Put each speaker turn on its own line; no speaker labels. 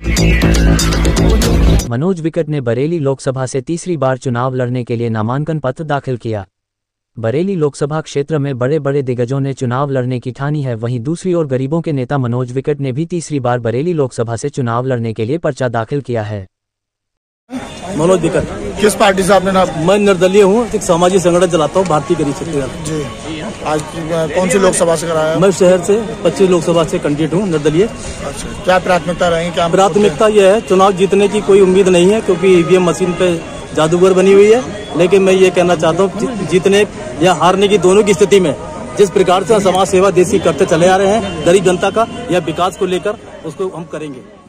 मनोज विकट ने बरेली लोकसभा से तीसरी बार चुनाव लड़ने के लिए नामांकन पत्र दाखिल किया। बरेली लोकसभा क्षेत्र में बड़े बड़े दिग्गजों ने चुनाव लड़ने की ठानी है। वहीं दूसरी ओर गरीबों के नेता मनोज विकट ने भी तीसरी बार बरेली लोकसभा से चुनाव लड़ने के लिए पर्चा दाखिल किया है।
मनोज विकट।
किस पार्टी से आपने नाम?
मैं निर्दलीय हूँ, एक सामाजिक संगठन चलाता हूँ, भारतीय गरीब छत्तीसगढ़
जी। आज कौन सी लोकसभा से कराया?
मैं शहर से 25 लोकसभा से कैंडिडेट हूँ, निर्दलीय।
अच्छा, क्या प्राथमिकता रहेगी? क्या
प्राथमिकता यह है, चुनाव जीतने की कोई उम्मीद नहीं है क्योंकि ईवीएम मशीन पे जादूगर बनी हुई है, लेकिन मैं ये कहना चाहता हूँ जीतने या हारने की दोनों की स्थिति में जिस प्रकार से समाज सेवा देशी करते चले आ रहे हैं, गरीब जनता का या विकास को लेकर उसको हम करेंगे।